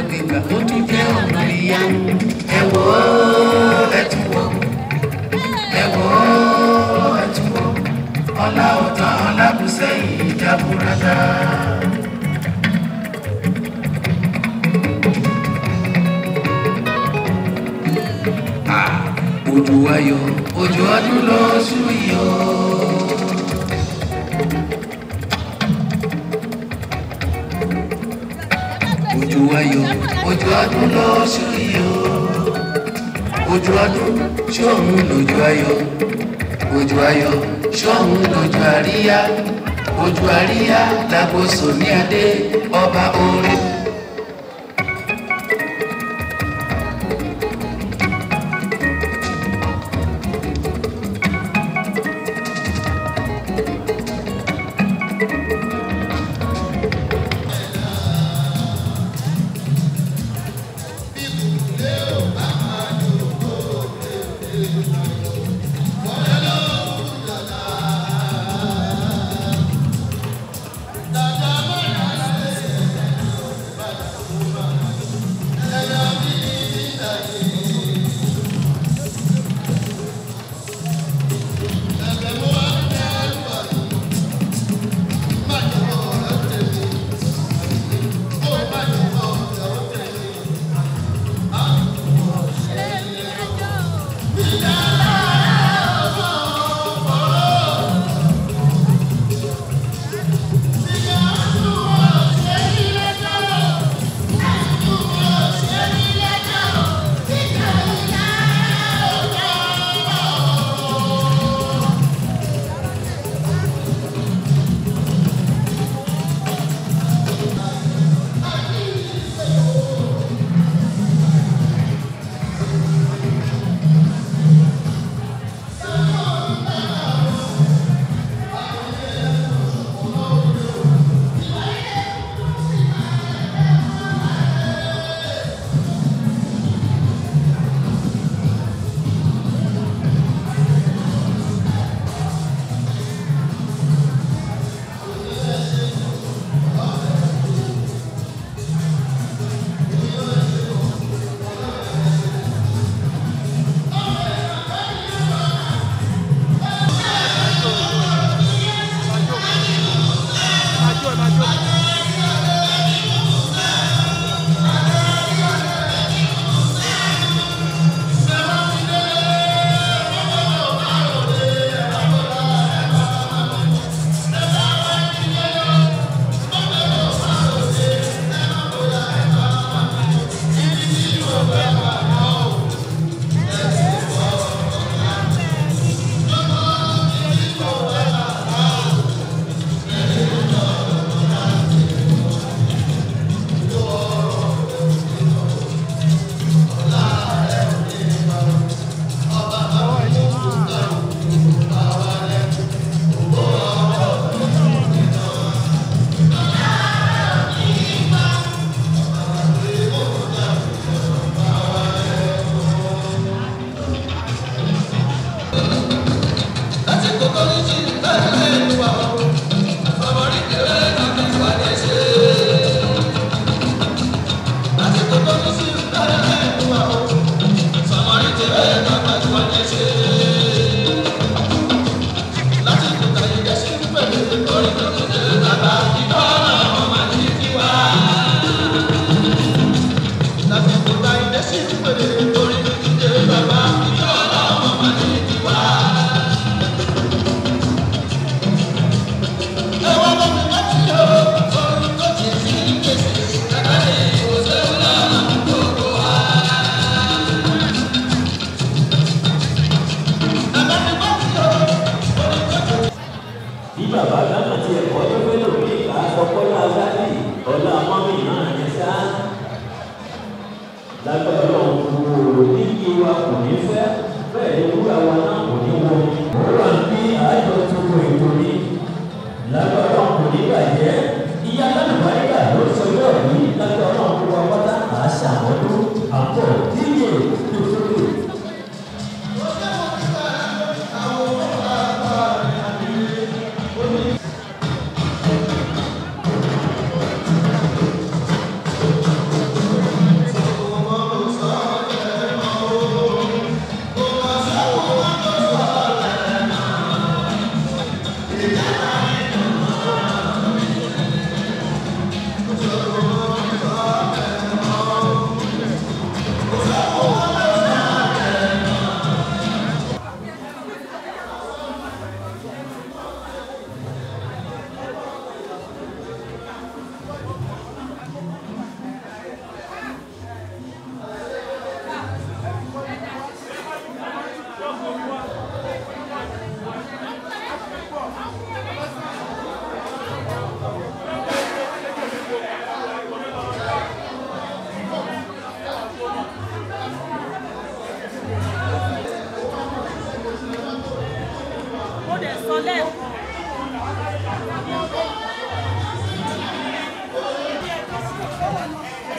gbégbà ó tún jẹ́ ọ̀nà ìyanu. Ẹ wò ó, ẹ tún wò ó, ẹ wò ó, ẹ tún wò ó, ọlá ọ̀tàn Ọlábùsẹ́yìn ìjàbúradà. Ojú ayọ̀, ojú ọdún lóṣù yìí o. Ojú ayọ̀, ojú ọdún lóṣù yìí o. Ojú ọdún ṣóhun lójú ayọ̀, ojú ayọ̀ ṣóhun lójú àríyá, ojú àríyá làgbóso ní adé ọba orin.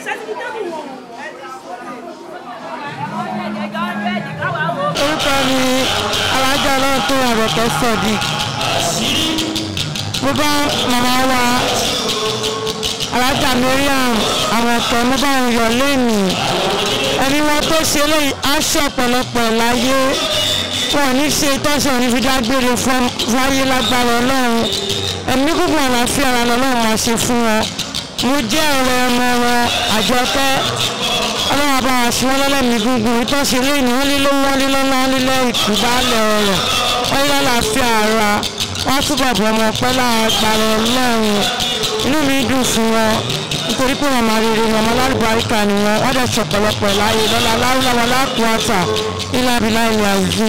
orúkọ ni alájà náà tó Àbẹ̀kẹ́ Sodiq. mo bá màmá wa alájà Mariam Àmọ̀kẹ́ mo bá wọn yọ̀ lẹ́nu ẹni wọn tó ṣe lẹ́yìn aṣọ ọ̀pọ̀lọpọ̀ láyé wọn ní ṣe tọ́sán ní fi dágbére fáyé lágbára Ọlọ́run ẹ̀mí gbogbo àlàáfíà ara lọ́lọ́run máa ṣe fún wọn. mo jẹ́ ọ̀rẹ́ ọmọ wọn Àjọkẹ́ Ọlọ́run bá wa ṣe wọ́n lọ́lẹ́mí gbogbo tó ṣe lẹ́yìn wọ́n lé lówó wọ́n lé lọ́lá wọ́n lé lẹ́yìn ìbálẹ̀ ọ̀rọ̀ wọ́n lé lálàáfíà ara wọ́n túbọ̀ bọ̀ ọmọ pẹ́ lágbára Ọlọ́run. inú mi dùn fún wọn nítorí pé màmá rere màmá lálùbáríkà ni wọ́n dẹ̀ ṣọ̀pọ̀lọpọ̀ láàyè lọ́la láwùláwọ̀ láàkúwàtà ìlàbílà ìlà òjì.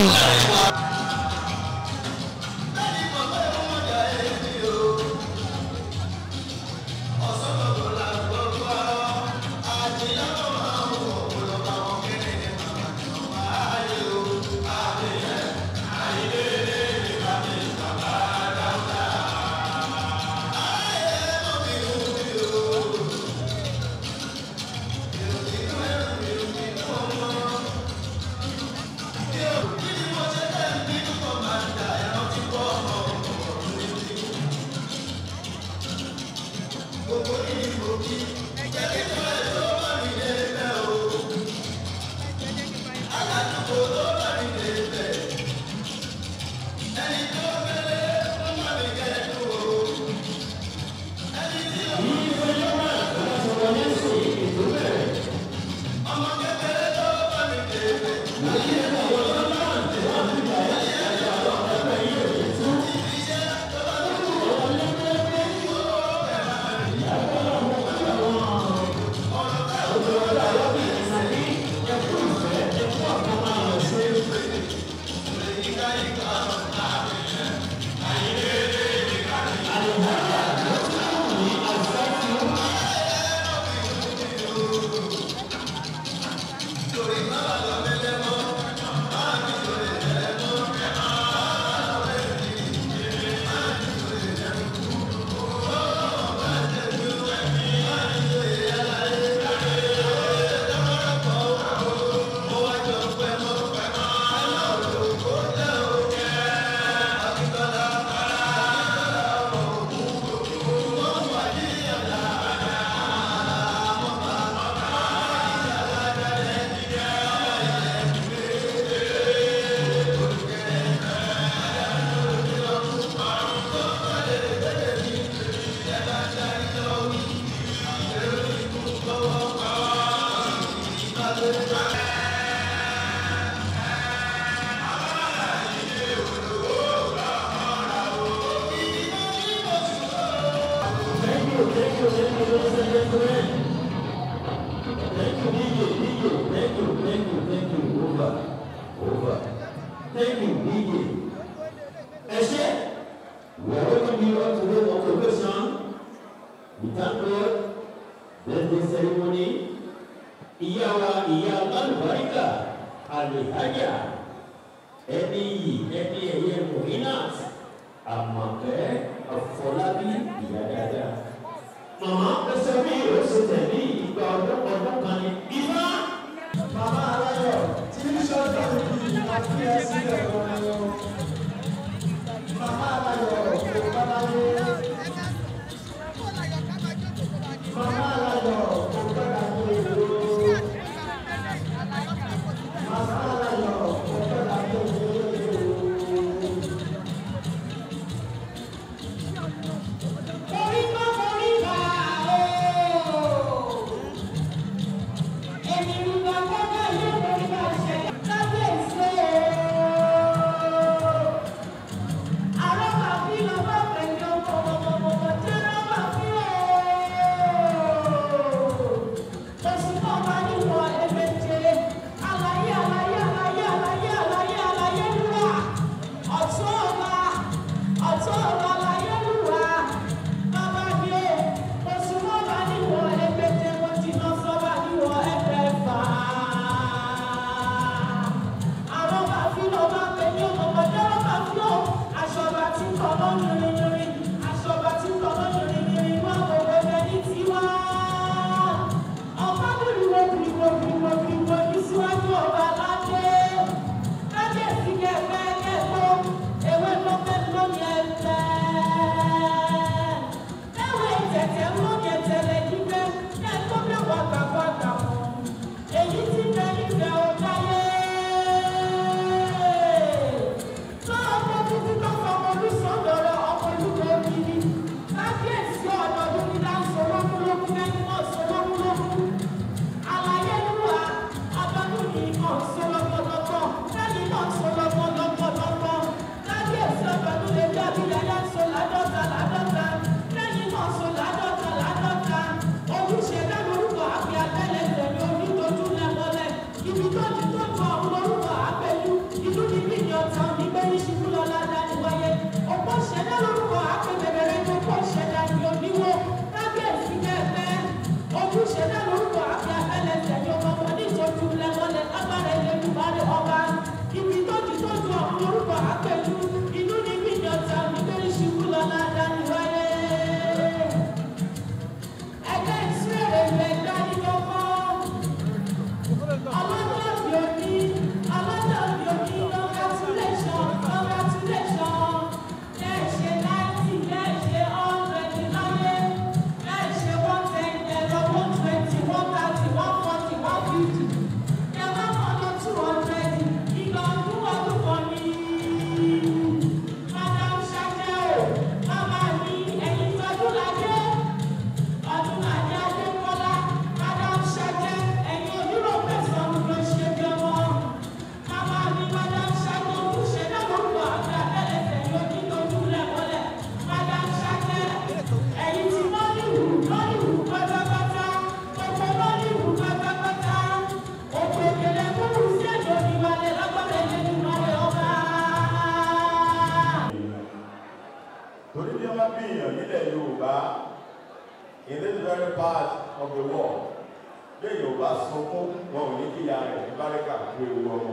bá sunkún wọn ò ní kí ìyá rẹ̀ ní báríkà pé ewu ọmọ.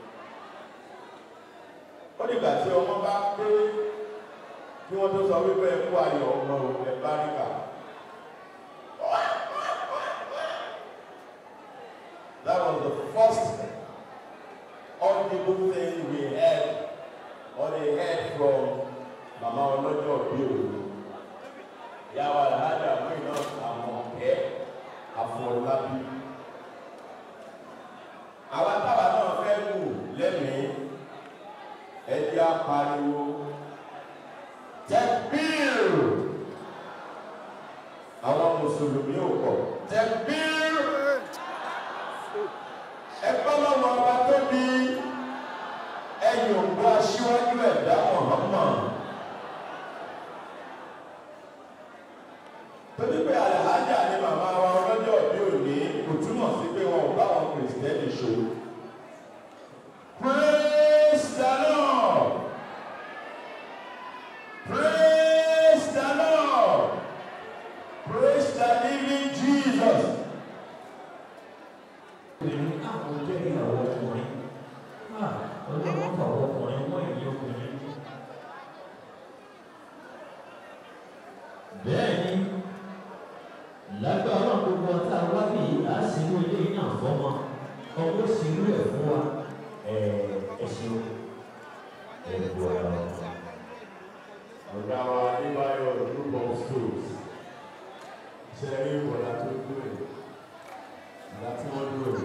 Ó dìgbà tí ọmọ bá pé kí wọ́n tó sọ wípé ẹ kú ayọ̀ ọmọ ẹ̀ báríkà. That was the first audible thing we heard or they heard from Mama Ọlọ́jọ́ bí òru. Ìyàwó Alhaja Muinat Àmọ̀kẹ́ Afọlábí. Àwọn tábà náà fẹ́ kù lẹ́mìí ẹjẹ́ apariwo Takbir. Àwọn Mùsùlùmí ò pọ̀ Takbir. Ẹgbẹ́ lọ́wọ́ ọba tó bí ẹ̀yìn ògbó aṣíwájú ẹ̀dá Muhammad. Torí pé Alhaja ni màmá wa Ọlọ́jọ́ bí òní kò túmọ̀ sí pé wọn ò bá wọn Kìrìsìtẹ́nì ṣòro. Praise the Lord! Praise the Lord! Praise the living Jesus! Àwọn jẹ́ ìyàwó ọkùnrin. Ọlọ́wọ́ fàwọ́ ọkùnrin wọ́n ìyí ọkùnrin. Bẹ́ẹ̀ni, lágbára gbogbo ọ̀tá wá bí àṣìlú ilé náà fọ́mọ, ọmọ sílú ẹ̀ fún wa, ẹ̀ṣin ẹ̀bùn ọ̀rọ̀. Ọ̀gá wa Adébáyọ̀ group of schools ṣe rí ìwọ̀lá tó dúró ìgbà tí wọ́n dúró.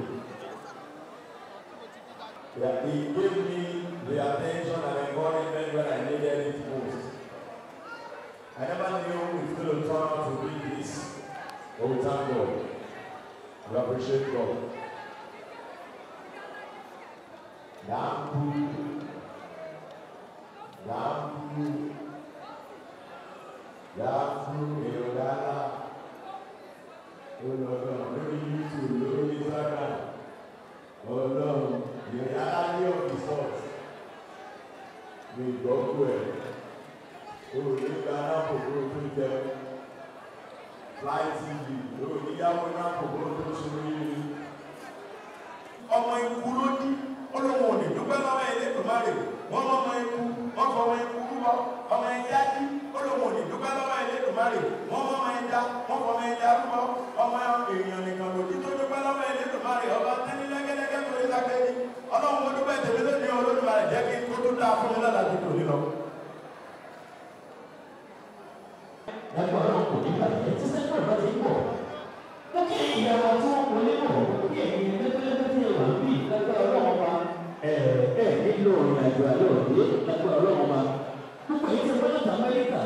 He gave me the attention and encouragement when I needed it most. I never knew it's going to turn out to be this, but we thank God. We appreciate God. Dampu, Eodala, Ọlọ́run lórí YouTube, lórí Instagram, Ọlọ́run, the reality of the source. We go to it. Olùdíje alákòókò tó jẹ Fly TV, olùdíyàwó alákòókò tó ṣorí. Ọmọ ikú ló dí, olóhùn òní dúpẹ́ lọ́wọ́ Elédùmarè, wọ́n lọ́mọ ikú, wọ́n fọmọ ikú rúbọ, ọmọ ẹja dí, olóhùn òní dúpẹ́ lọ́wọ́ Elédùmarè, wọ́n lọ́mọ ẹja, wọ́n fọmọ ẹja rúbọ, ọmọ èèyàn nìkan lòdì tó dúpẹ́ lọ́wọ́ Elédùmarè, ọba tẹ́ni lẹ́gẹ́lẹ́gẹ́ tó lé lákẹ́ni, ọlọ́run mo dúpẹ́ tèmi lónìí Olódùmarè jẹ́ kí tó tó dáa fún mi lọ́la tó tò nílọ. Lágbára ọ̀rọ̀ kò ní bàjẹ́ tí sẹ́kọ̀ọ́ bá ti pọ̀. Ó kí ìyàwó tí wọ́n kò lébọ̀ kí ẹ̀yin lẹ́gbẹ́lẹ́gbẹ́ tí ẹ wà bí lágbára ọlọ́run wa nílò ìrìn àjò àlọ́ òde lágbára ọlọ́run wa. Gbogbo èyí tí wọ́n láti Amẹ́ríkà.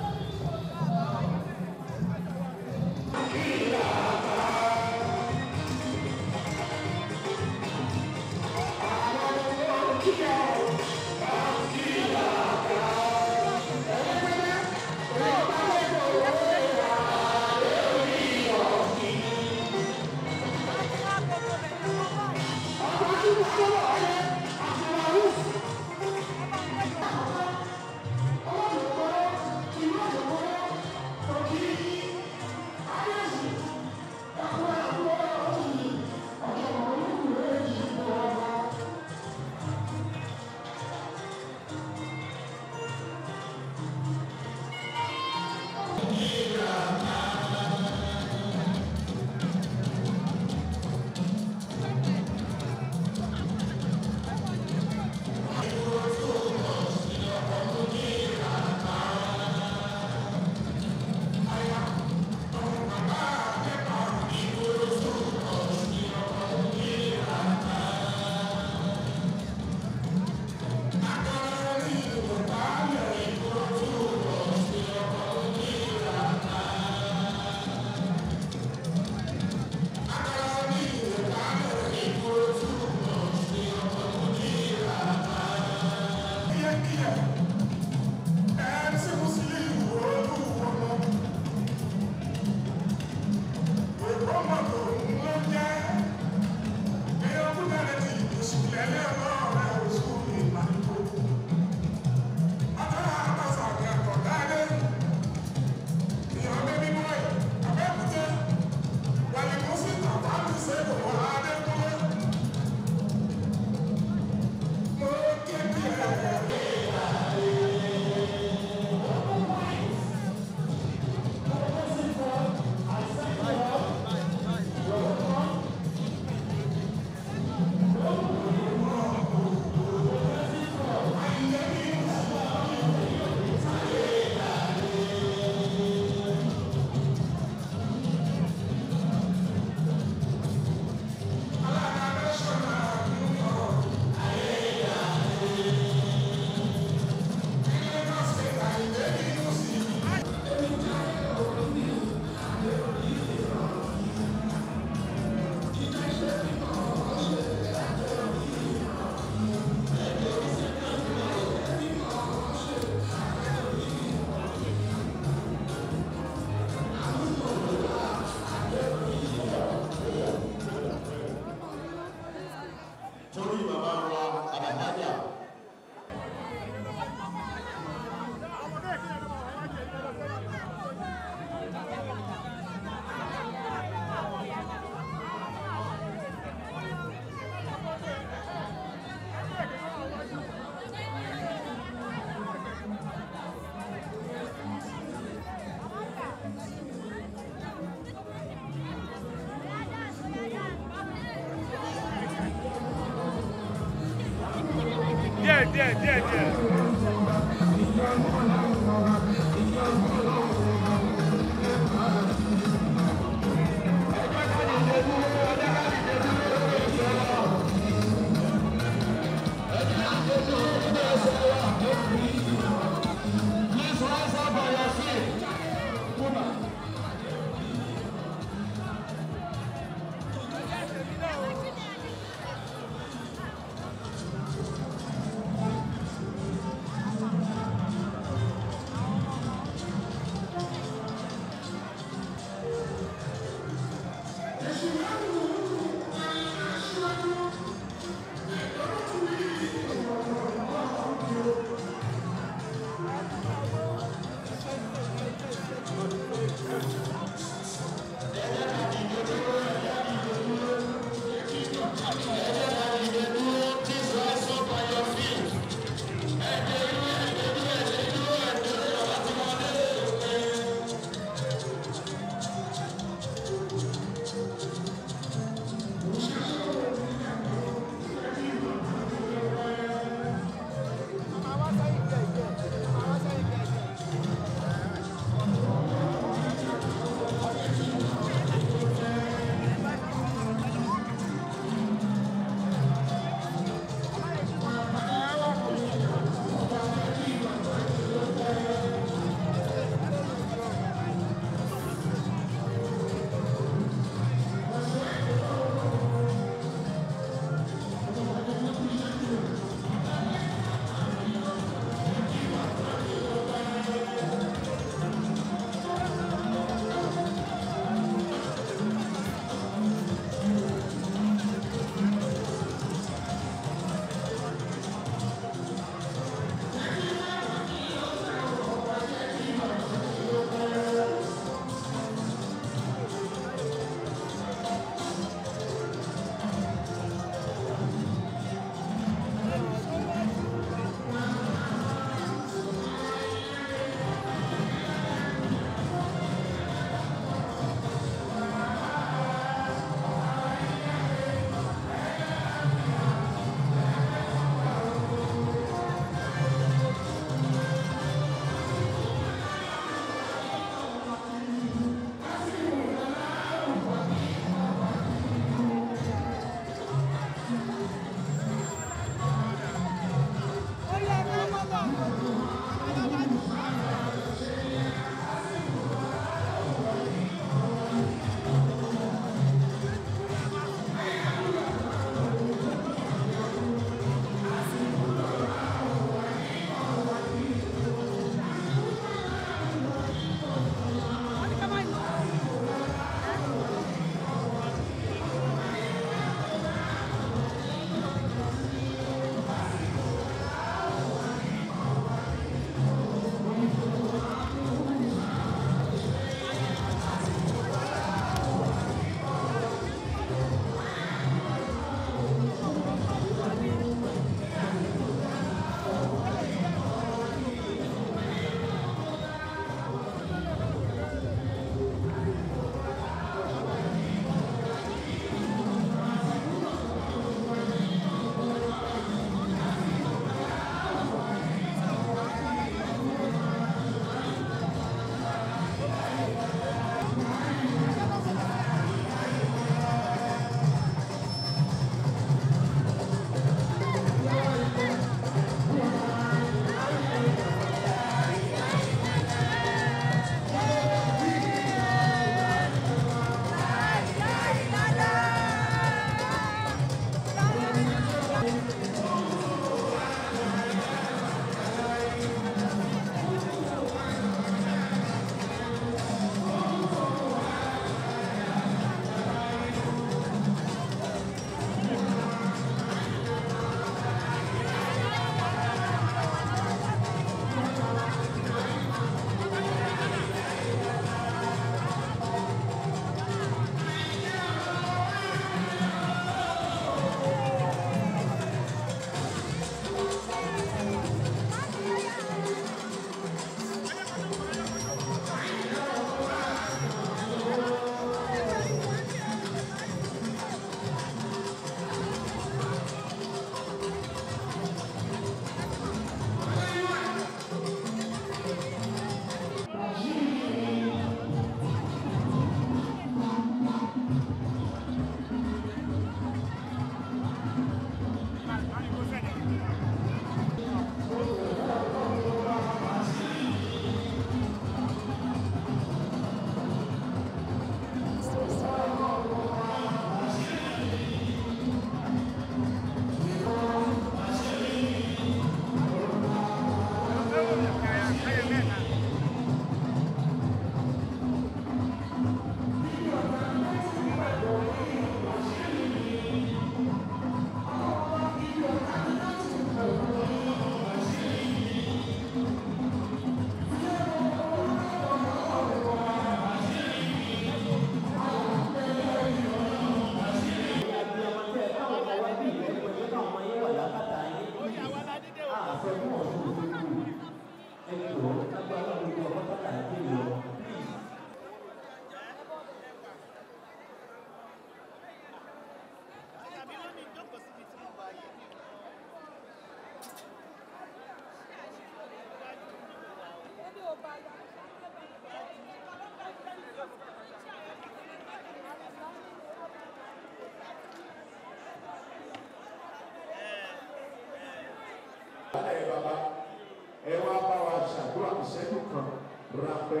ráńpẹ́.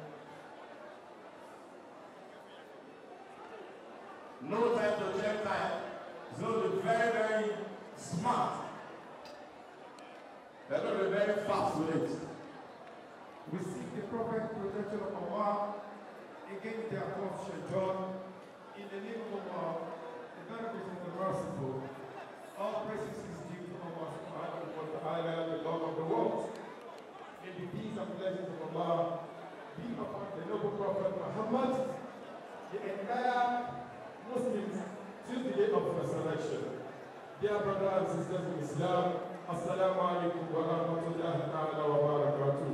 No time to check time. It's going to be very, very smart. They're going to be very fast with it. We seek the perfect protection of Allah against their false shaitan. In the name of Allah, the benefits of the merciful. All praises is due to Allah subhanahu wa ta'ala, the Lord of the world. May the peace and blessings of Allah be upon the noble Prophet Muhammad, the entire Muslims till the day of resurrection. Dear brothers and sisters in Islam, Assalamu alaikum wa rahmatullahi ta'ala wa barakatuh.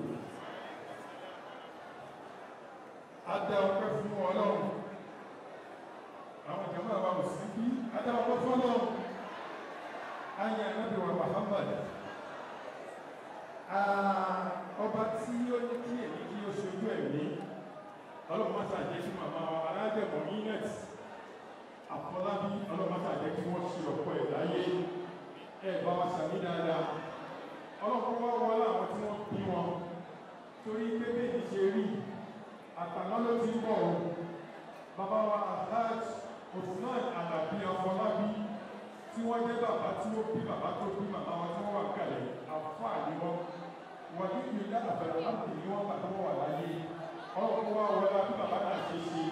Adá ọpẹ́ fún Ọlọ́run. Àwọn jàmáà wa Mùsùlùmí, adá ọpẹ́ fún Ọlọ́run. Ayé Ànábì wa Muhammad. Ọba tí ó ní kí èyí kí ó ṣojú ẹ̀mí. Ọlọ́run má ṣàjẹ́ sí màmá wa alájẹ̀mọ̀ Minet. Àfọlábí ọlọ́mọta jẹ́ kí wọ́n ṣe ọ̀pọ̀ ẹ̀ láyé ẹ̀bá wa sàmì dáadáa ọlọ́pọ̀ wá wọ́n láwọn tí wọ́n bí wọn torí pé bẹ́ẹ̀ ṣe rí àtàná ló ti bọ̀ ọ́ bàbá wa Alhaj Usman Alabi Afọlábí tí wọ́n jẹ́ bàbá tí ó bí bàbá tó bí màmá wọn tí wọ́n wà kalẹ̀ àfáà ni wọ́n wọ́n ní ìlú àbẹ̀rẹ̀ láti ní wọ́n bàtà wọ́n wà láyé ọlọ́pọ̀ wá wọ́n lábí bàbá náà ṣe ṣe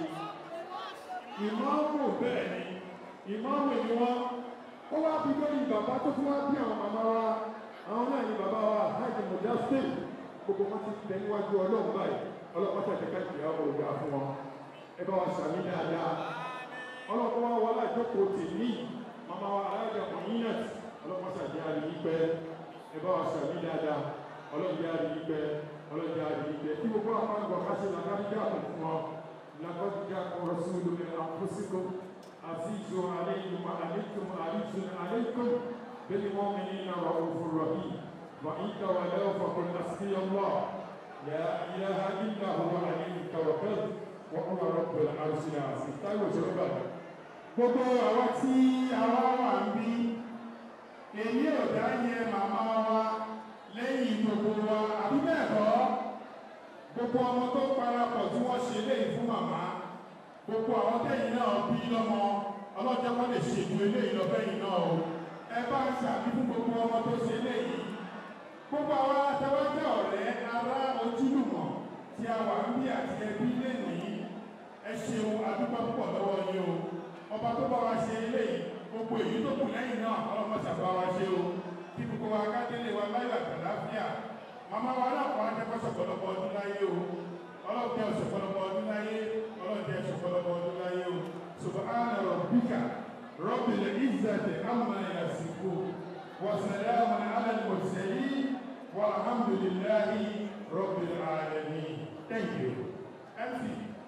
ìmáàmù bẹ́ẹ̀ ni ìmáàmù ni wọ́n ó wá fi lórí bàbá tó fún wá bí àwọn màmá wa àwọn náà ni bàbá wa Hajj Modeste gbogbo wọn ti tẹ̀ níwájú ọlọ́run báyìí ọlọ́pàá tàbí káàkiri àwọn ògbà fún wọn ẹ bá wa sàmì dáadáa ọlọ́pàá wa wọlé àjókòó tì ní màmá wa alájà Mọ̀nyínàt ọlọ́pàá tàbí àríyípẹ́ ẹ bá wa sàmì dáadáa ọlọ́jà àríyípẹ́ ọlọ́jà àríyípẹ́ kí gbogbo àwọn àgbà ká ṣe làkàríjà fún wọn. لقد جاءكم رسول من انفسكم عزيز عليه ما عنتم حريص عليكم بالمؤمنين رؤوف رحيم وان تولوا فقل حسبي الله لا اله الا هو عليه توكلت وهو رب العرش العظيم. táyọ̀ ṣe bá gbogbo àwa tí àwa wà ń bí èyí ò dá yẹ màmá wa lẹ́yìn gbogbo wa àbí bẹ́ẹ̀ kọ́ gbogbo ọmọ tó parapọ̀ tí wọ́n ṣe léyìí fún màmá gbogbo àwọn tẹ́yìn náà bí lọ́mọ ọlọ́jọ́ wọ́n lè ṣètò eléyìí lọ́bẹ̀yìn náà o ẹ bá ń ṣàbí fún gbogbo ọmọ tó ṣe léyìí gbogbo àwọn atẹ́wájẹ́ ọ̀rẹ́ ará ojúlùmọ̀ tí a wà ń bí àti ẹbí lénìí ẹ ṣeun àdúgbò púpọ̀ lọ́wọ́ yín o ọba tó bá wa ṣe eléyìí gbogbo èyí tó kù lẹ́yìn náà ọlọ́mọ ṣàbá wa ṣe o kí gbogbo wa ká délé wa láyọ̀ àtàláfíà màmá wa náà kọ́ ajẹ́kọ́ ṣọ̀pọ̀lọpọ̀ ọdún láyé o ọlọ́dẹ ṣọ̀pọ̀lọpọ̀ ọdún láyé ọlọ́dẹ ṣọ̀pọ̀lọpọ̀ ọdún láyé o subhana rabbika rabbil izzati amma yasifun wa salamun ala al-mursalin walhamdulillahi rabbil alamin. Thank you. MC.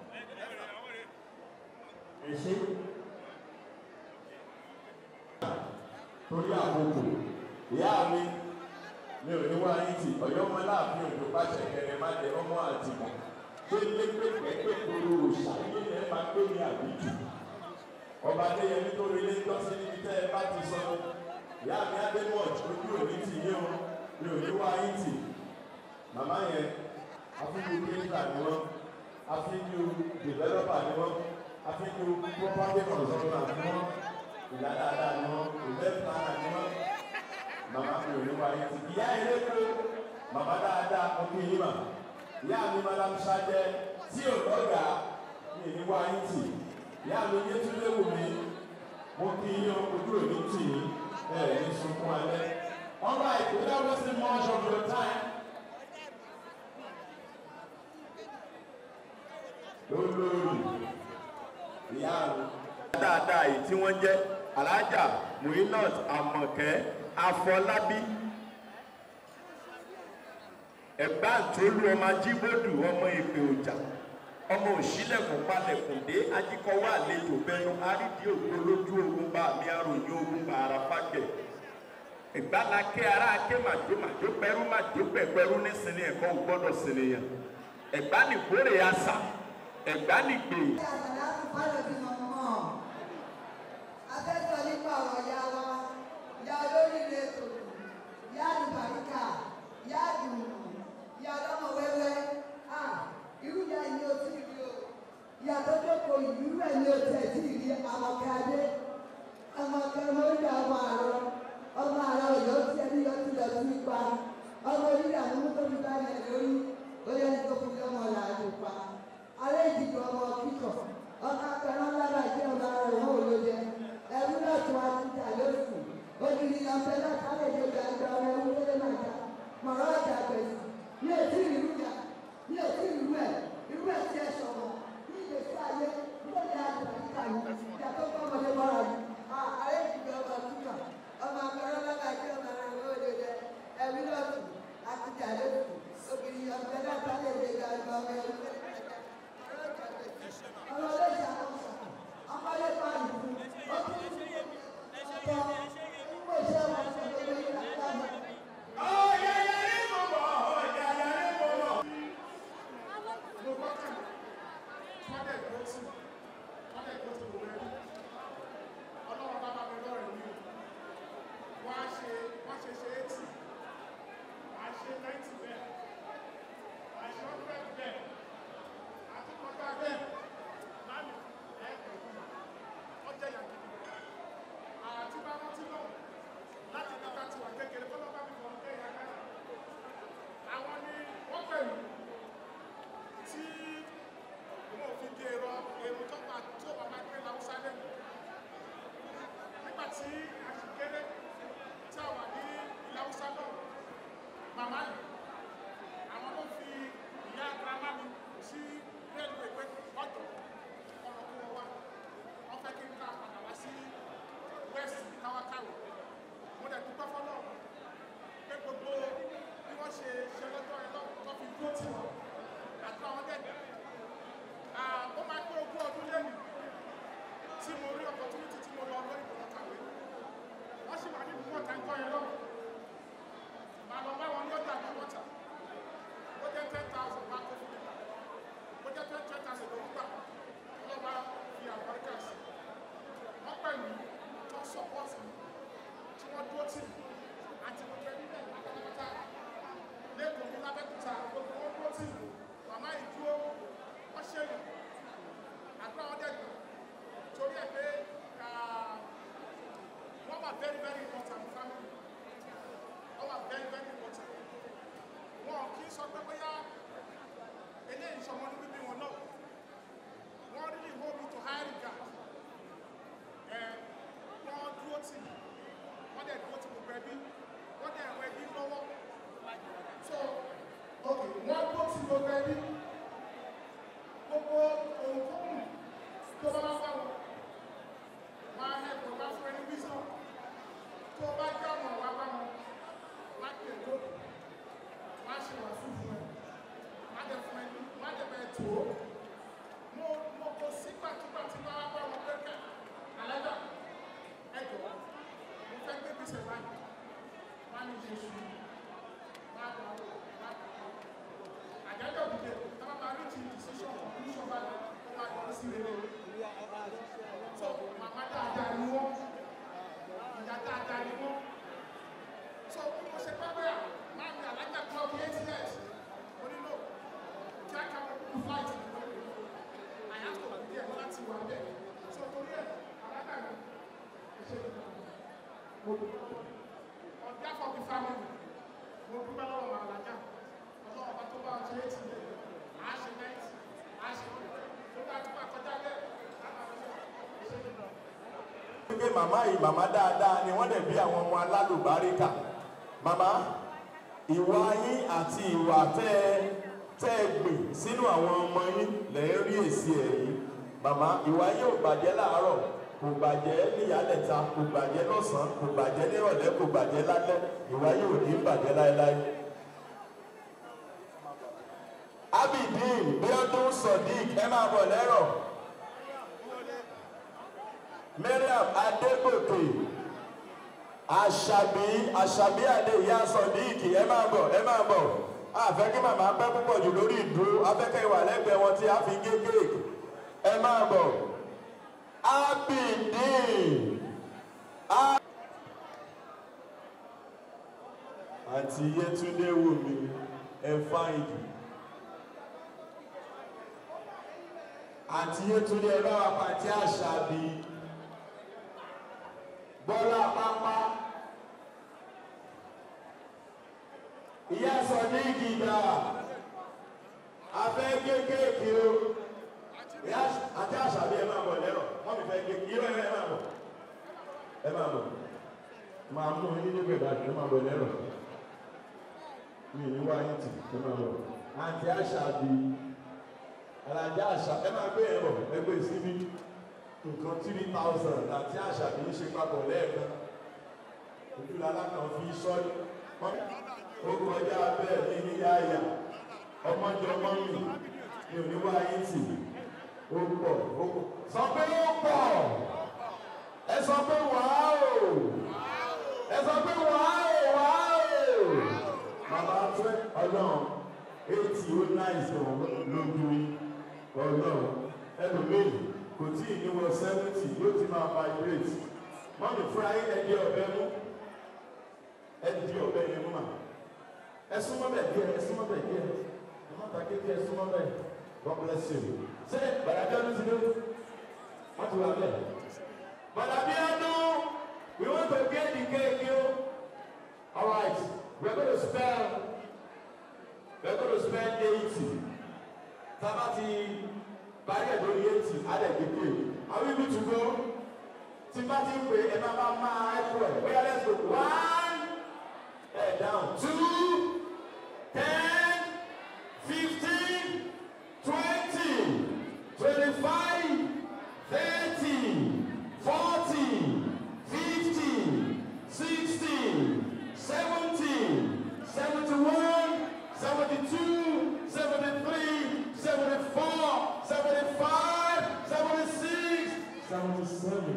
Ẹ ṣé. Torí àkókò ìyá mi ò ní wá yín tì Ọ̀yọ́ ọmọ láàfin òjò pàṣẹ kẹrẹ má jẹ ọmọ àtìmọ pélé pépé koro ṣàyé ẹ máa gbé ní àbíjù ọba adéyẹmí tó relé tọ́ sí níbi tẹ́ ẹ bá ti sọ ìyá mi adémọ̀j ojú òní tì yé o mi ò ní wá yín tì màmá yẹn afínjú kéńtà ni wọ́n afínjú dìvẹ́lọ́pà ni wọ́n afínjú property consultant ni wọ́n ìyá dáadáa ni wọ́n ìwé planner ni wọ́n. Mama mi ò ní wá yín tì ìyá ilé kó màmá dáadáa ọkọ yìí mà ìyá mi madam Ṣadé tí ò lọ́gà mi ní wá yín tì ìyá mi yé tún léwu mi mo kí yín ojú òní tì yín ní sunkún alẹ́. All right, without wasting much of your time. Lórí ìyá mi dáadáa yìí tí wọ́n jẹ́ Alájà Muinat Àmọ̀kẹ́ Afọlábí ẹ̀gbá àtolú ọmọ ajíbòdù ọmọ ìpè ọjà ọmọ òṣìlẹ̀kùn palẹ̀kùn dé ajíkọwọ́ àlejò bẹnu àrídìí ògbó lójú ogun bá mi àròyìn ogun bá ara fàgẹ̀ ẹ̀gbá la ké ara ké màjó pẹ́rú màjó pẹ́rú ní sinmi ẹ̀kọ́ gbọ́dọ̀ sinmi yẹn ẹ̀gbá nìkórè àṣà ẹ̀gbá nìgbè. Akẹ́kọ̀ọ́ nípa ọ̀rọ̀ ya wa, ya olóríire tòun, ya àlùbáríkà, ya àdùnnú, ya ọlọ́mọ wẹ́wẹ́, ọ̀fẹ́ láti alẹ́ lè gba ìgbà ọmọ ẹ̀rú tẹ́lẹ̀ náà jà mọ̀rọ̀ ọjà gbèsè ní ètí ìlú jà ní ètí ìlú ẹ̀ tí ẹ sọ̀rọ̀ ní ìgbésí ayé lórí àgbà níta yìí ìjà tó kọ́ ọmọdé mọ́ra yìí ààrẹ ìjìgbà ọmọ àtúntà ọmọ akọrọ lọ́gà tí ọmọ ara rẹ̀ ó lè jẹ ẹ̀mí lọ́tù àti jà lóṣù obìnrin ọ̀fẹ́ láti alẹ́ lè gba ìgbà ọmọ ẹ̀rú tẹ́lẹ̀ náà jà mọ̀rọ̀ ọjà gbèsè ọmọ ọlọ́jà ọmọdé pààlù ó tún on behalf of the family, mo dúpẹ́ lọ́wọ́ Alájà ọlọ́wọ́ ọba tó bá ṣe é tì lé àṣẹ náìtì àṣẹ tó bá tún bá kọjá bẹ́ẹ̀ pé màmá yìí màmá dáadáa ni wọ́n dẹ̀ bí àwọn ọmọ alálùbáríkà. Màmá, ìwà yín àti ìwà tẹ́ ẹ gbìn sínú àwọn ọmọ yín lẹ́ ń rí èsì ẹ̀ yìí. Màmá, ìwà yín ò bàjẹ́ láàárọ̀, kò bàjẹ́ níyàlẹ́ta, kò bàjẹ́ lọ́sàn-án, kò bàjẹ́ nírọ̀lẹ́, kò bàjẹ́ lálẹ́. Ìwà yín ò ní bàjẹ́ láéláé. Abidin Bíọ́dún Sodiq ẹ máa bọ̀ lẹ́rọ̀. Mariam Adégòkè Àṣàbí Adé ìyá Sodiq ẹ máa bọ̀. Àfẹ́ kí màmá pẹ́ púpọ̀ jù lórí ìdúró, afẹ́kẹ́ ìwà lẹ́gbẹ̀ẹ́ wọn tí a fi gé kéèkì. Ẹ máa bọ̀. Abidin. Àǹtí Yétúndé Wùmí ẹ fáìdì. Àǹtí Yétúndé ẹ bá wa pàtí Àṣàbí. Bọ́lá pápá. Ìyá Sodiq dà. Afẹ́ kéékèèké o. Àti Àṣàbí ẹ máa bọ̀ lẹ́rọ̀. Wọ́n mi fẹ́ kéékèèké. Irọ́ ẹ máa bọ̀. Ẹ máa bọ̀. máa mú yín níbẹ̀ dájú ẹ máa bọ̀ lẹ́rọ̀ mi ní wáyé tì ẹ máa bọ̀ àǹtí àṣà bí alájà àṣà ẹ máa gbé ẹ̀rọ ẹgbẹ́ síbí nǹkan 3,000 àti àṣà kì í ṣe papọ̀ lẹ́ẹ̀kan ojú alákan fi sọ́ọ́lì ó kọjá bẹ́ẹ̀ ní yíyáyà ọmọdé ọmọ mi ní oníwáyé tì ó pọ̀ ó pọ̀ sọ pé ó pọ̀ ẹ sọ pé wàá o ẹ sọ pé wàá o bàbá fẹ́ ọlọ́run 80 ó náìsì lójú ọlọ́run ẹlòmíì kò tí ì níwọ̀ 70 yóò ti máa vibrate mọ́mí fúra yín ẹdí ọ̀bẹ mú ẹdí ọ̀bẹ yẹn mú mà ẹ súnmọ́ bẹ̀ díẹ̀ ẹ súnmọ́ bẹ̀ díẹ̀ ẹ má ta kékeré ẹ súnmọ́ bẹ̀ God bless you ṣé bàdàbí ọdún ti dé wọ́n ti wà bẹ́ẹ̀ bàdàbí ọdún we want to get the cake you all right we are going to spend 80 tabati báyìí ẹ̀dọ́ ní 80 adẹ̀gbẹ̀gbẹ̀ are we good to go tí bá ti ń pè ẹ máa ẹ̀kọ́ ẹ̀ where let's go 1 head down 2 10 15 20 25 30 40 50 60 70 71 72 73 74 75 76 77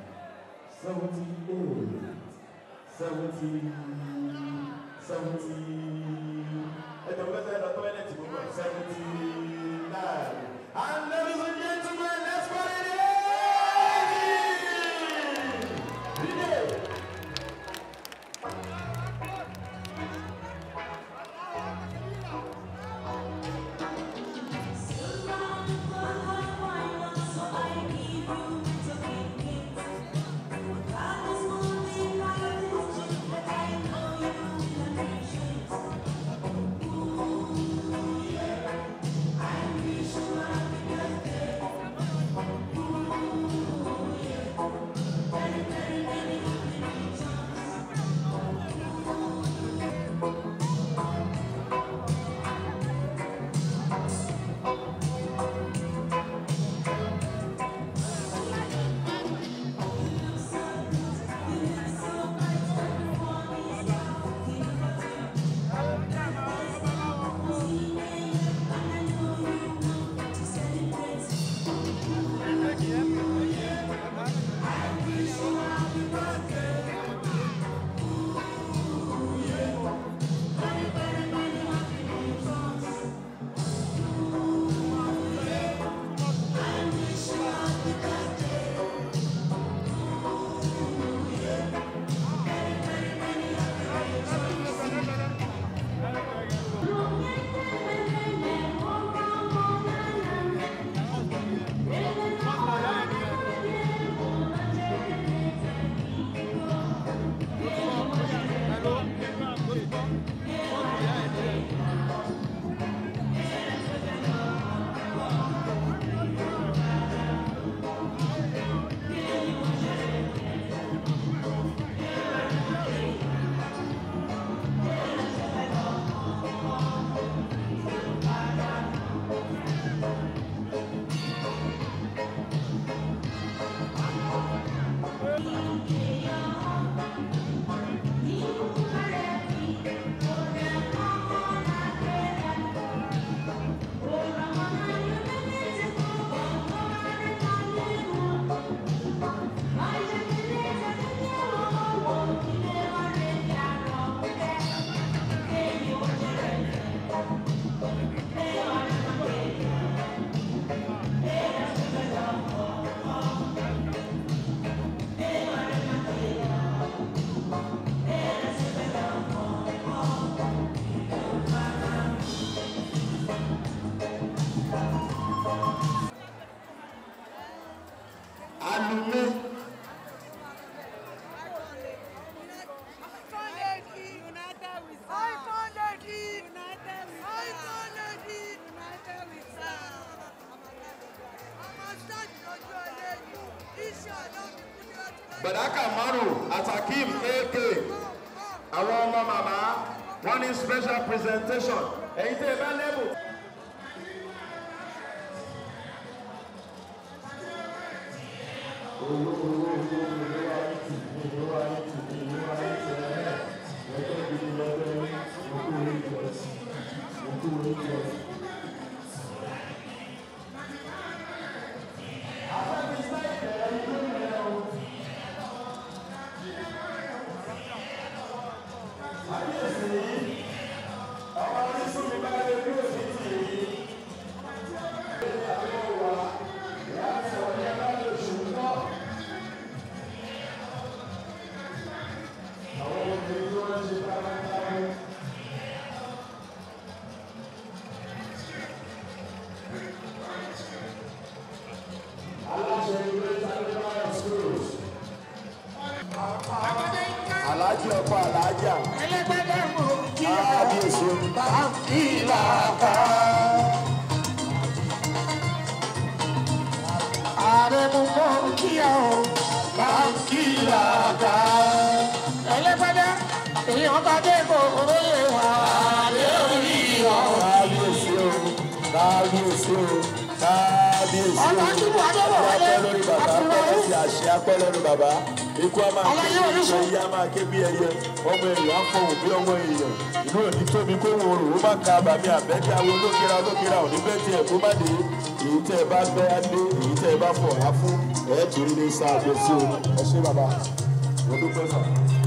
78 70 79 and ladies and gentlemen, let's put it in! I know you will appreciate Badaka Maru Atakim AK. Àwọn ọmọ màmá wọ́n ní special presentation. Èyí tẹ́ ẹ bá lẹ́bù. Alájí ọkọ alájà. Ẹlẹ́gbẹ́dẹ́ mú kí kábíyèsí bá ń fi làákà. Ààrẹ mú mọ́ kí àwọn bá ń fi làákà. Ẹlẹ́gbẹ́dẹ́ èèyàn bá dé kó oróyè wá. Ààrẹ orí ọ̀. Kábíyèsí o, kábíyèsí o, kábíyèsí o. Ọ̀nà tí wàá dọ̀wọ̀ wọlé. Apẹ́ lórí bàbá, apẹ́ ti àṣẹ apẹ́ lórí bàbá. Ikú a máa ké bí ẹyẹ, a máa ké bí ẹyẹ, ọmọ èèyàn á fọwọ́ bí ọmọ èèyàn. Ìlú òní tóbi kó wọn rò ó má ka àbàmì àbẹ́jà wo olókèrà olókèrà òní bẹ́ẹ̀ tiẹ̀ kó má dé. Èyí tẹ́ ẹ bá gbẹ́ á dé, èyí tẹ́ ẹ bá fọ̀ á fún. Ẹ torí ní sáà gbé sí o. Ẹ ṣé bàbá, mo dúpẹ́ sàn.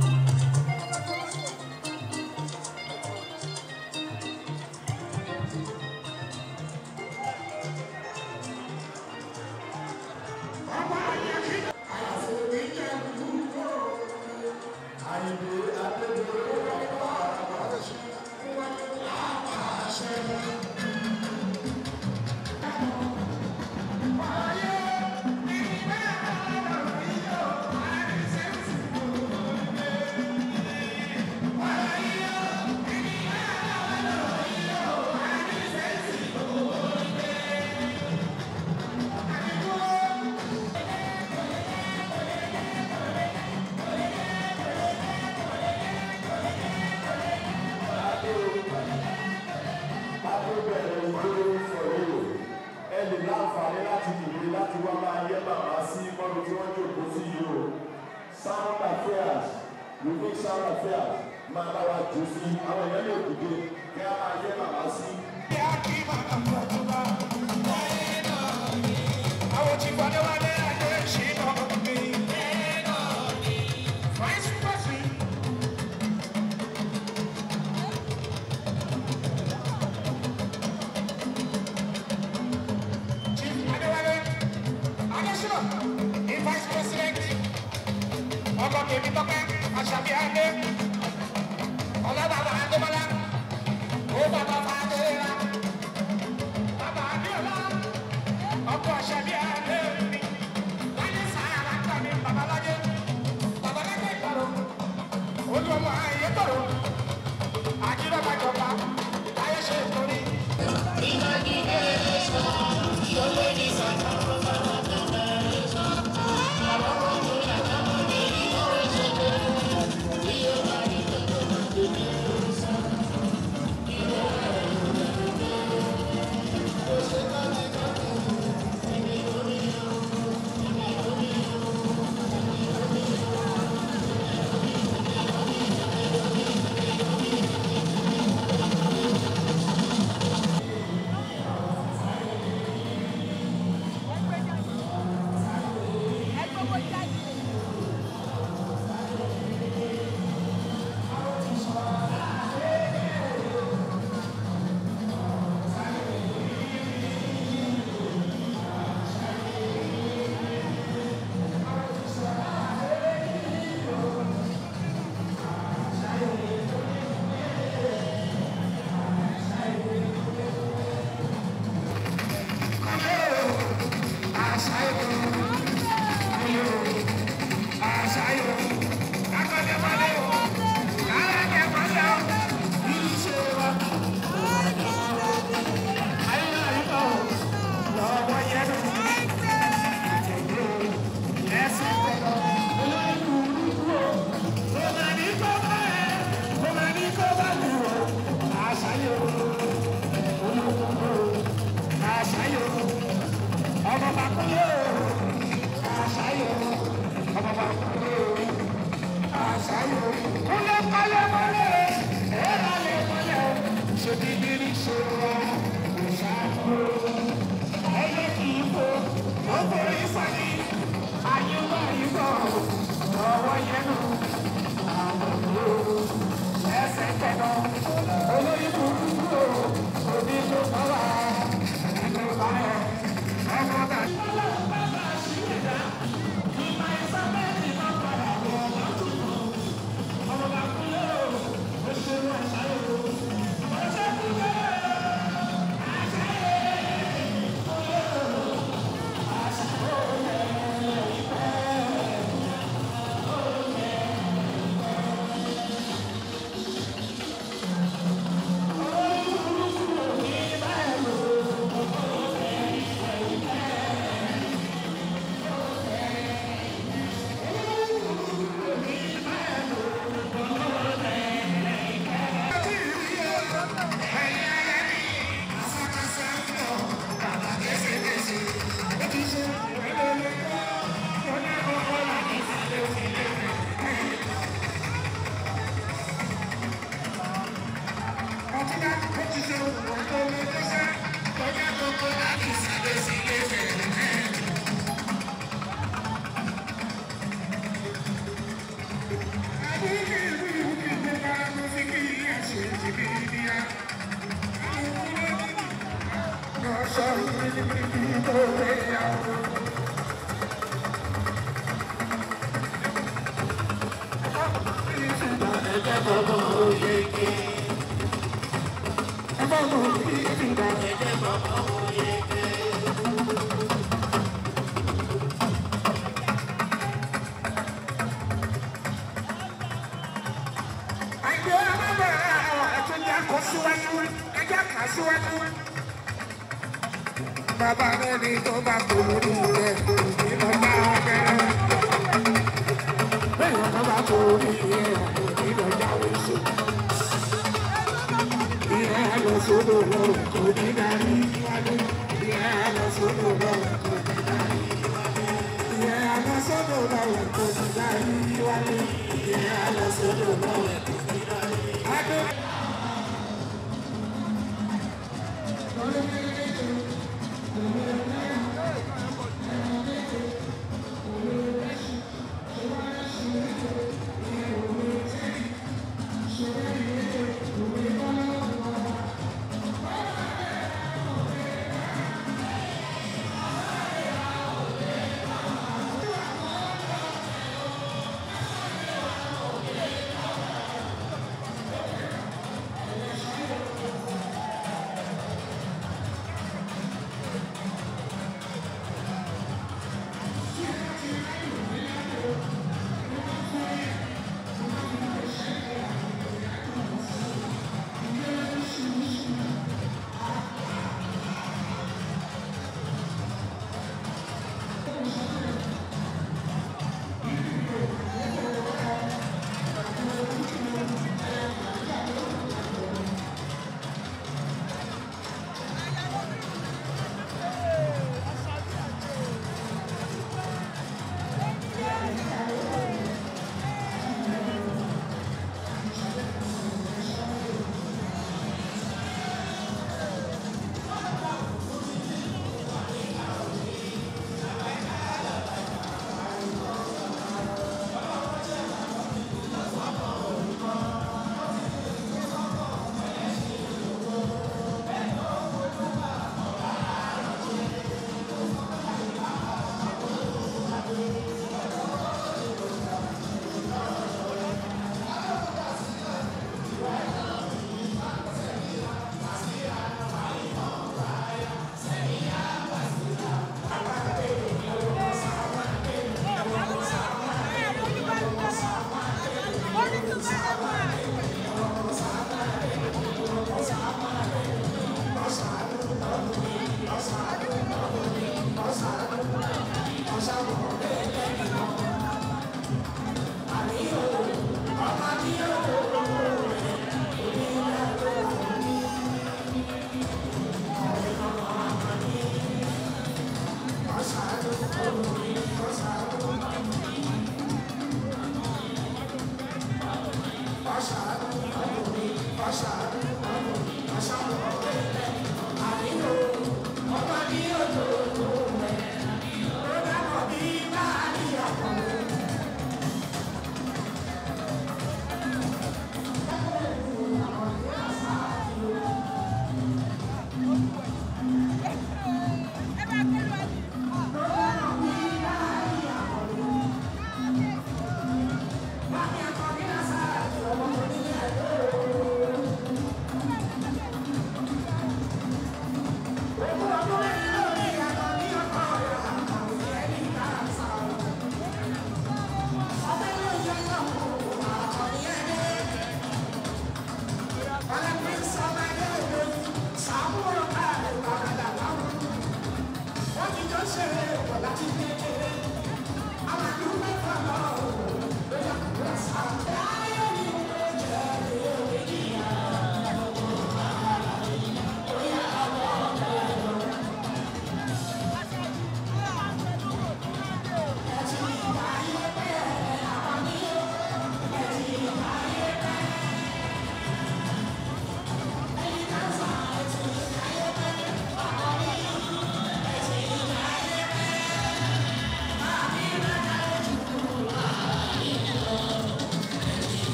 Sound affairs, unique sound affairs, máa bá wa jù sí àwọn èèyàn lè dìde kí a máa yẹ màmá sí. Àwọn tí wọlé wọlé adé ṣì ń bọ̀ mí. Vice President. Chief Adéwálé Adésínà ní Vice President. Ọkọ kèmí tọ́pẹ́ Àṣàbí Adé ọlọ́bàbà Adébọ́lá ó bàbá Fàdéra bàbá Adéọlá ọkọ Àṣàbí Adé mi láyé sáyà kàmí babalájé babalájé ìgbàrò olúwọmọ ayé tọrọ àjírọ̀bàjọba láyé ṣe ìtòrí. Bàbá rẹ̀ ní tó bá kó lórí rẹ̀ nínú bá bẹ̀rẹ̀. Bẹ́ẹ̀ ni bá kó lórí rẹ̀ nínú jáwé sí. Ìyá lọ sódò lọ kò ní darí wálé. Ìyá lọ sódò lọ kò ní darí wálé. Ìyá lọ sódò lọ kò ní darí wálé. Ìyá lọ sódò lọ kò ní darí wálé.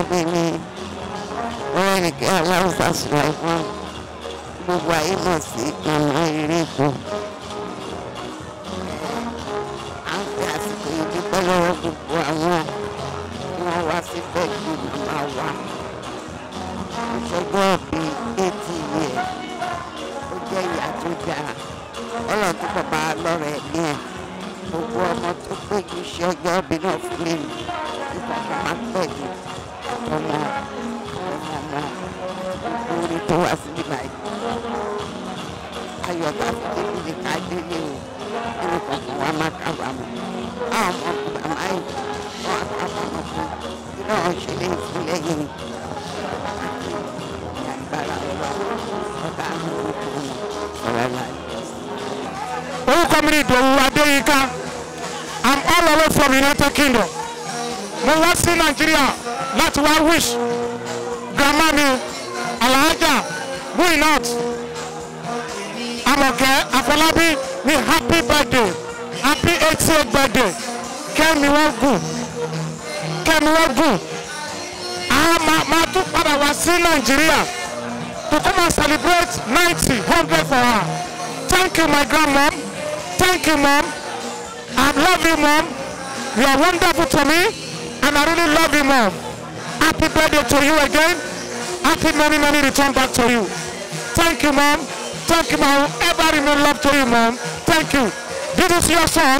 mi ni ọ̀rẹ́ nìkẹ́ aláwùsá sílẹ̀ fún gbogbo ayé mọ̀ sí ọ̀nà ìrìnkù. À ń fi àsìkò yìí dúpẹ́ lọ́wọ́ gbogbo àwọn tí wọ́n wá sí bẹ́ẹ̀kì màmá wa. Ìṣẹ́jọ́ bí 80 years ó jẹ́ ìyá tó dáa ọlọ́run tó bàbá lọ́rẹ̀ ní ẹ̀ gbogbo ọmọ tó péjú ṣe ọjọ́ bí náà fún mi tí bàbá máa pẹ̀lú ọmọ orí tó wá sí nígbà yìí ayọ̀ bá fi débi ní ká délé o nínú kankan wa máa kábàámọ̀ àwọn ọmọ bàbá yìí wọ́n á kábàámọ̀ fún kí náà ṣe lè fún lẹ́yìn àti ìyàgbára ọba ọba àwọn olùkọ́ ọ̀rẹ́ láì. orúkọ mi ni Ìdòwú Adéyínká. I'm all the way from United Kingdom. Mo wá sí Nàìjíríà láti wá wish grandma mi Alhaja Muinat Àmọ̀kẹ́ Afọlábí ní happy birthday, happy 80th birthday. Kẹ́mi wọ́n gùn. Máa tún padà wá sí Nàìjíríà to come and celebrate 90, 100 for her. Thank you, my grandmom. Thank you, mom. I love you, mom. You are wonderful to me, and I really love you, mom. Happy birthday to you again. Happy many return back to you. Thank you, mom. Thank you, mom. Ever remain love to you, mom. Thank you. This is your son,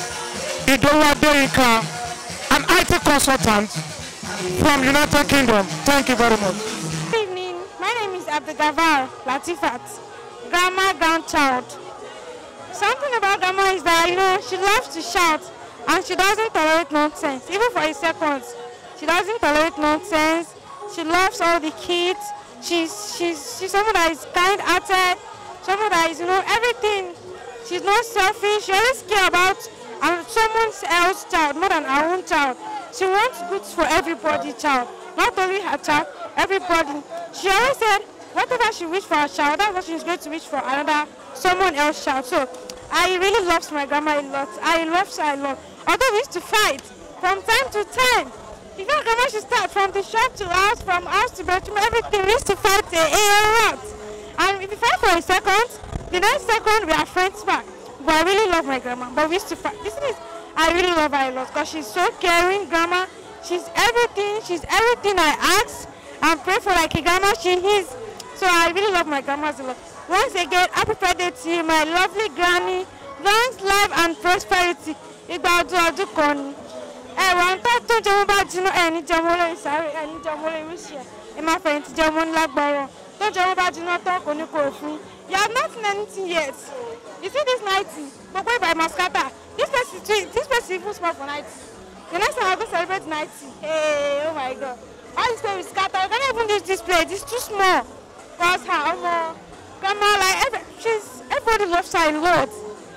Ìdòwú Adéyínká, an IT consultant from United Kingdom. Thank you very much. Good evening. My name is Abdulgafar Latifat, grandma grandchild. Something about grandma is that, she loves to shout and she doesn't tolerate nonsense, even for a second. She doesn't tolerate nonsense. She loves all the kids. She's someone that is kind-hearted, someone that is, everything. She's not selfish. She always cares about someone else's child more than her own child. She wants good for everybody, child. Not only her child, everybody. She always said, whatever she wishes for her child, that's what she's going to wish for someone else's child. So I really love my grandma a lot. I love her a lot. Although we used to fight from time to time. If your grandma should start from the shop to house, from house to bedroom, everything, we used to fight a lot. And if we fight for a second, the next second we are friends back. But I really love my grandma. But we used to fight. I really love her a lot because she's so caring, grandma. She's everything I ask and pray for like a grandma she is. So I really love my grandma a lot. Once again, happy birthday to you, my lovely granny. Long life and prosperity. Ìgbà ọdún kan ni. Ẹ̀wọ̀n tó jẹun bá jiná ẹni jẹun lórí sáré ẹni jẹun lórí wíṣẹ̀. Ẹ máa fẹ̀yìntì jẹun lágbára. Tó jẹun bá jiná tán kò ní kò fún. You have not seen anything yet. You see this 90? Gbogbo ìbà mascata. This person even small for 90. The next time I go celebrate 90. Hey, oh my God. All this place is scattered. I can't even use this place. It's too small. Because her grandma, everybody loves her a lot.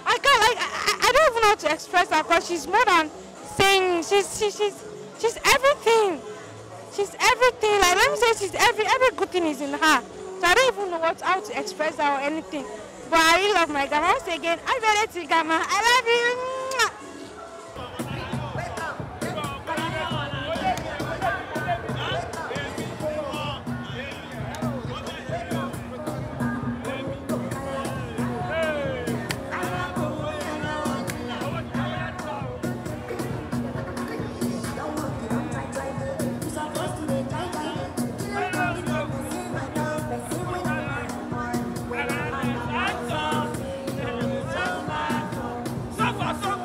I don't even know how to express her because she's more than saying she's everything. She's everything. Like, let me say she's every good thing is in her. So I don't even know how to express her or anything. But I really love my grandma. Once again, I really love grandma. I love you. Suffer,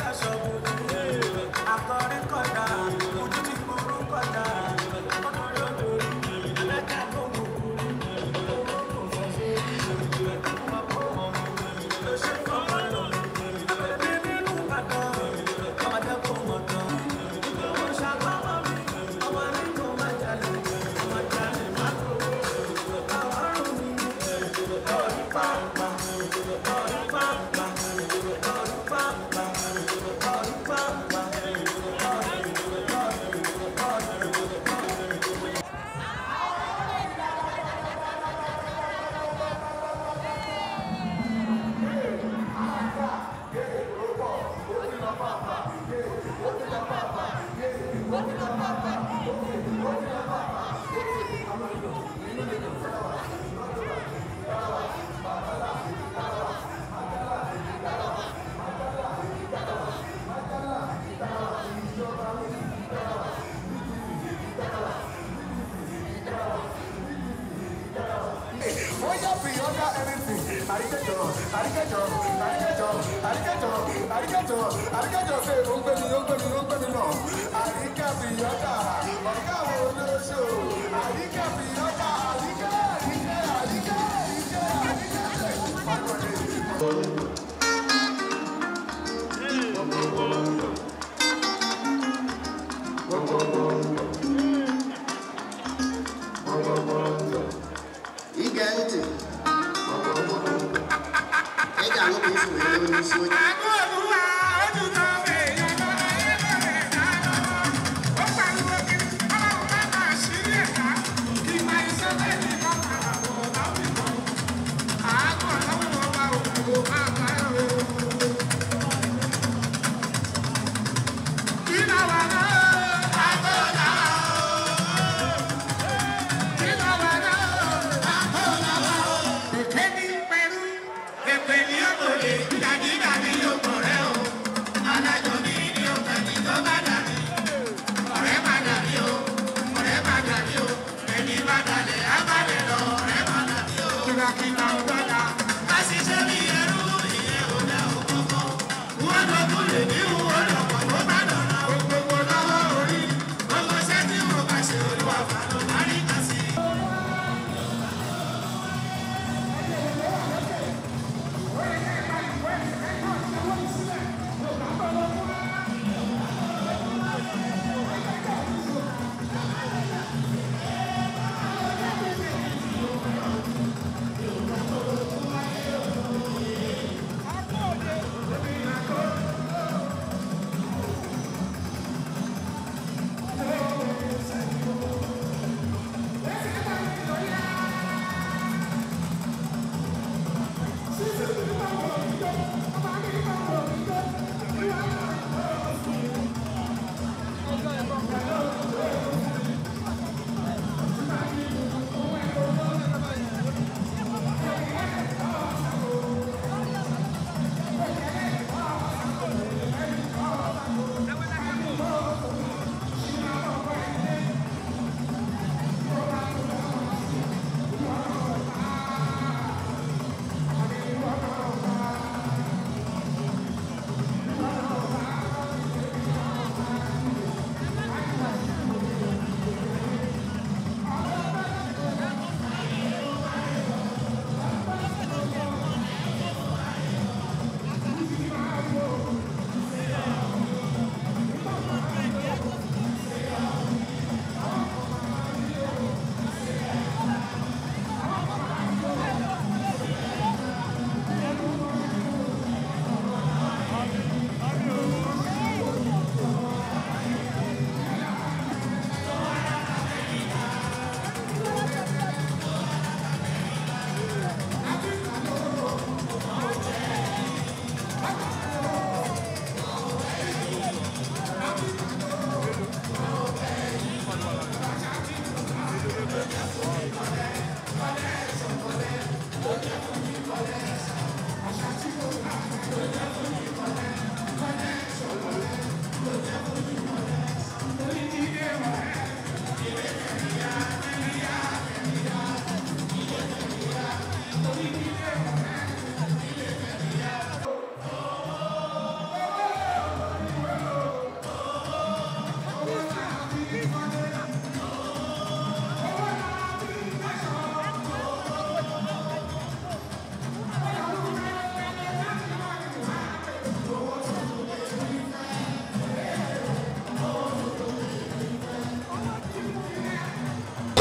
Wow.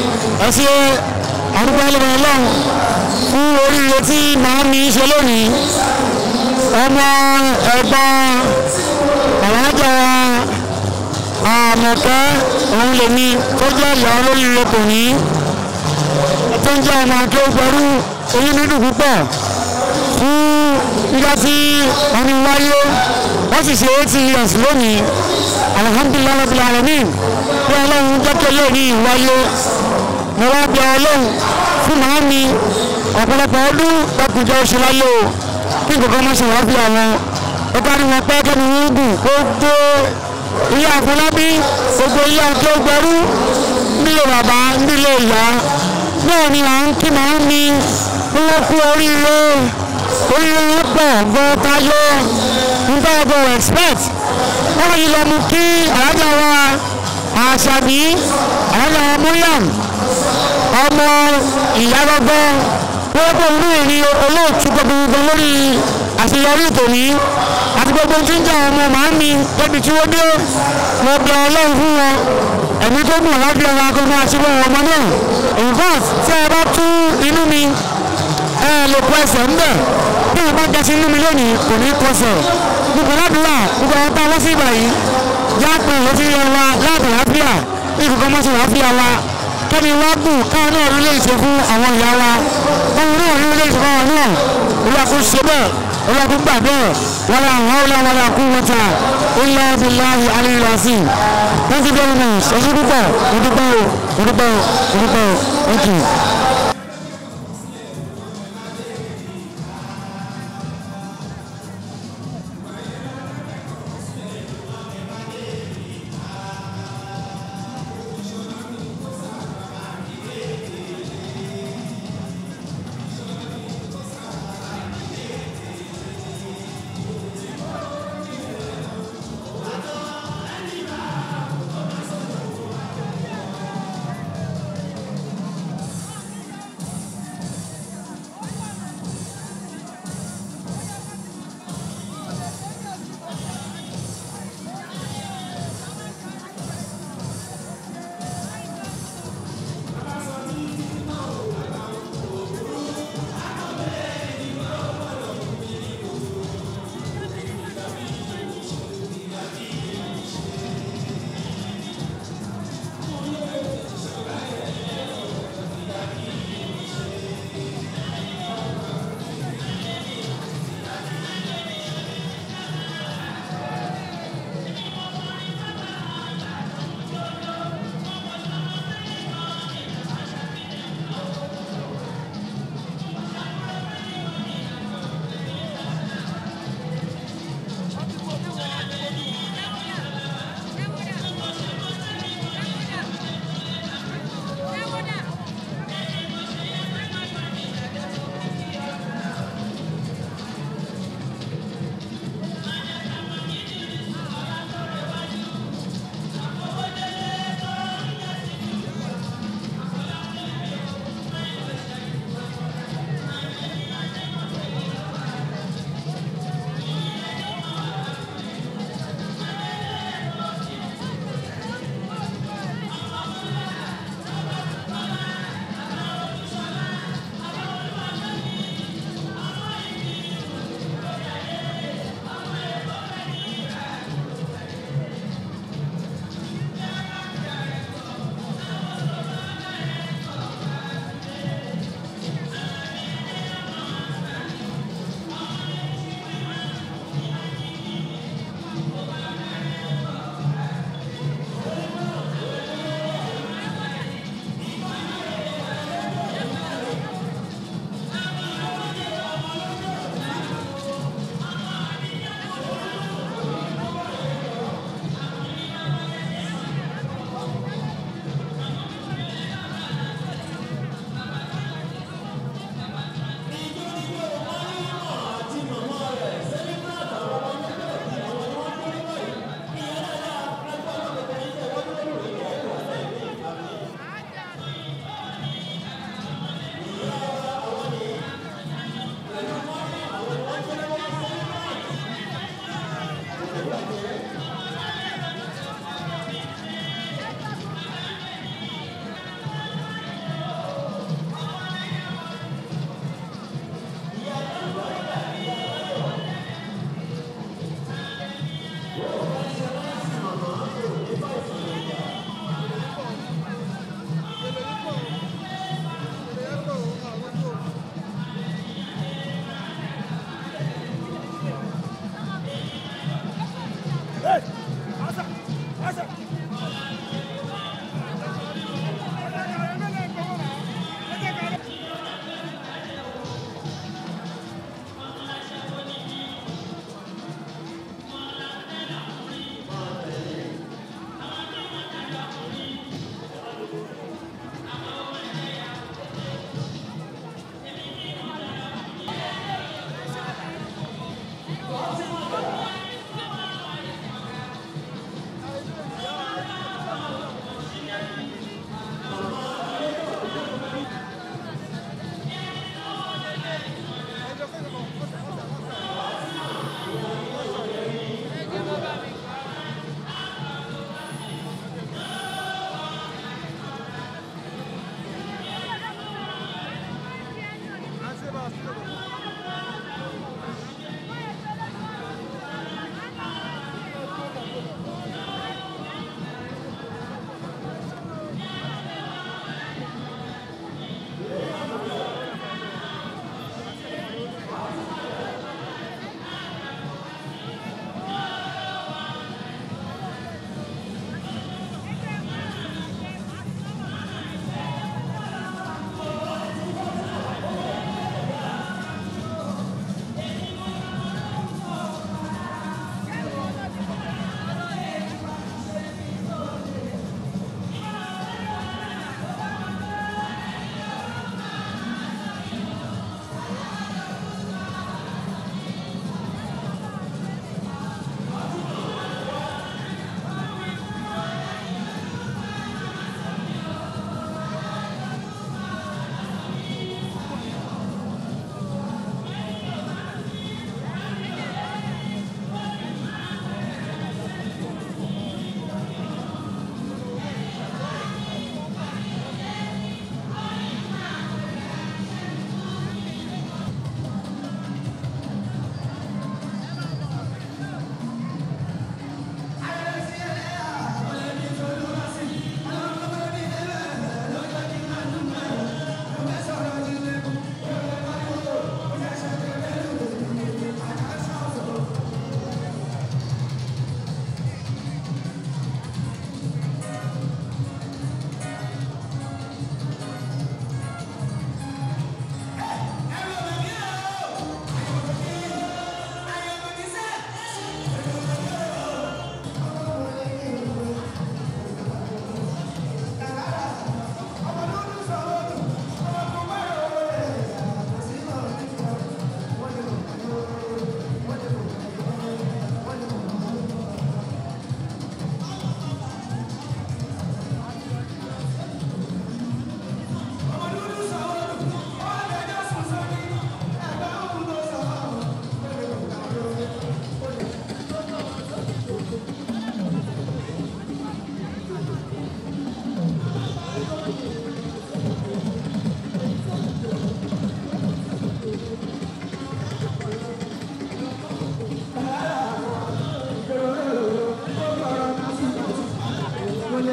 ẹ ṣe àdúgbò ẹlẹ́wọ̀n ọlọ́run fún oríire tí màá mi ṣe lónìí ọmọ ẹ̀gbọ́n alájà àmọ̀kẹ́ òun lèmi tó jẹ́ ìyá olóríire kò ní tó ń jẹ́ ọmọ akéwòpẹ̀rú èyí nínú púpọ̀ fún nígbà tí wọ́n ní wáyé wọ́n sì ṣe 80 years lónìí alhamdulilayi rabbil alamin bí ọlọ́run jẹ́ kí eléyìí ní ìwáyé mo wá bí ọlọ́run fún màá mi ọ̀pọ̀lọpọ̀ ọdún gbàkúnjẹ́ oṣù láyé o kí nǹkan má ṣe wá bí àwọn ọ̀gá ni wọ́n pẹ́ kẹ́ni wọ́n gùn kó tó ilé àfọlábí gbogbo ilé akéwòpẹ̀rú nílé bàbá nílé ìyá náà ni à ń kí màá mi wọ́n kú oríire pọ̀ gbọ́ táyé nígbà ọgbọ̀n expect wọ́n yìí lọ mú kí alájà wa àṣàbí alájà wa Mariam ọmọ ìyá gbọ́gbọ́ wọ́n kó ní ìrìn olóòtú gbogbo lórí àṣeyọrí tòní àti gbogbo tí ń jẹ́ ọmọ màámi débi tí wọ́n dé wọ́n bẹ ọlọ́run fún wọn ẹ̀mí tó gùn láti ọ̀rọ̀ akọ́kọ́ àti wọn ọmọ náà in fact tí ẹ bá tú inú mi ẹ lè kọ ẹsẹ̀ ńbẹ̀ bí ẹ bá jẹ́sí inú mi lónìí kò ní kọsẹ̀ gbogbo ládùúgbà gbogbo àwọn tá a wá sí ìgbà yìí yá pé ìwé tí yẹ wa láàbò láfíà ní ìkọ̀kọ́ mọ́sí láfíà wa kẹ́ni wá gùn káwọn náà rí léèṣe fún àwọn ìyá wa ohun náà rí léèṣe fún àwọn náà olùwàkú ṣe bẹ́ẹ̀ olùwàkú gbà bẹ́ẹ̀ wala hawla wala quwwata illa billahi aliyyil azim. Thank you very much. Ẹ ṣe púpọ̀ ìdúpẹ́ thank you.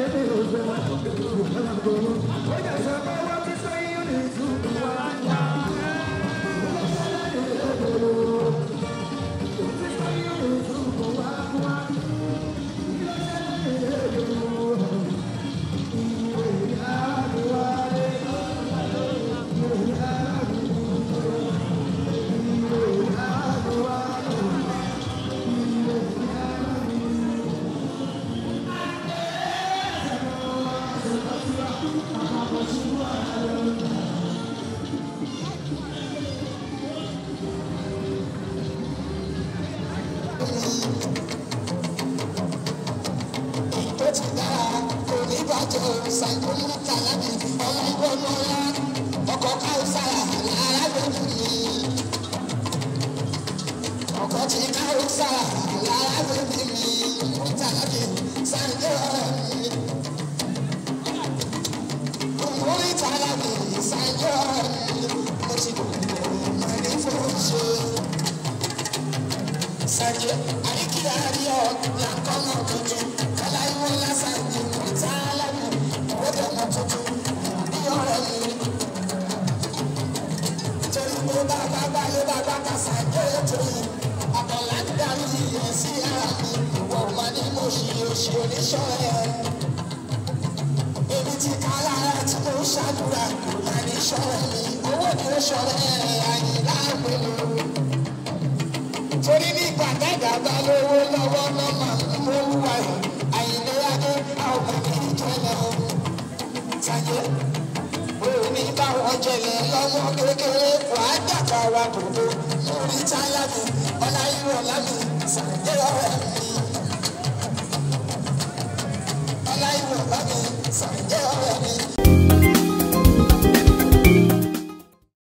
Sorry.